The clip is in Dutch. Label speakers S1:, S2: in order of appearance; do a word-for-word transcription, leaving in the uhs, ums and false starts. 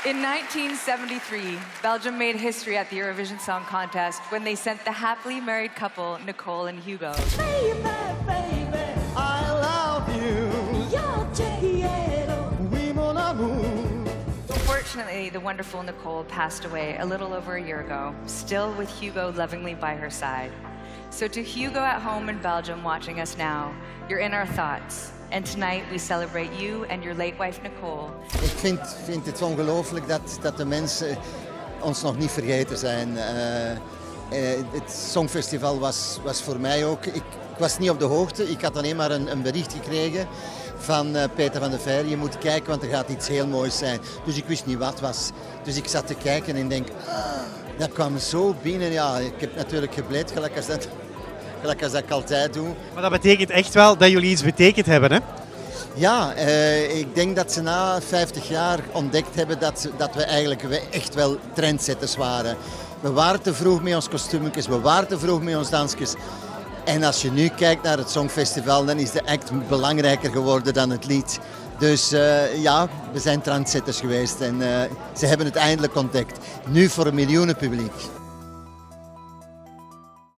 S1: In nineteen seventy-three, Belgium made history at the Eurovision Song Contest when they sent the happily married couple Nicole and Hugo.
S2: Baby, baby, I love you. Yo te quiero. Oui, mon amour.
S1: Unfortunately, the wonderful Nicole passed away a little over a year ago, still with Hugo lovingly by her side. So to Hugo at home in Belgium watching us now, you're in our thoughts. And tonight we celebrate you and your late wife Nicole.
S3: Ik vind, vind het ongelooflijk dat, dat de mensen ons nog niet vergeten zijn. Uh, uh, het Songfestival was, was voor mij ook... Ik, ik was niet op de hoogte, ik had alleen maar een, een bericht gekregen van uh, Peter van de Veire. Je moet kijken, want er gaat iets heel moois zijn. Dus ik wist niet wat het was. Dus ik zat te kijken en denk, ah, dat kwam zo binnen. Ja, ik heb natuurlijk gebleed, gelijk als dat... Gelijk als dat ik altijd doe.
S4: Maar dat betekent echt wel dat jullie iets betekend hebben, hè?
S3: Ja, uh, ik denk dat ze na vijftig jaar ontdekt hebben dat, ze, dat we eigenlijk echt wel trendsetters waren. We waren te vroeg met ons kostuumjes, we waren te vroeg met ons dansjes. En als je nu kijkt naar het Songfestival, dan is de act belangrijker geworden dan het lied. Dus uh, ja, we zijn trendsetters geweest en uh, ze hebben het eindelijk ontdekt. Nu voor een miljoenen publiek.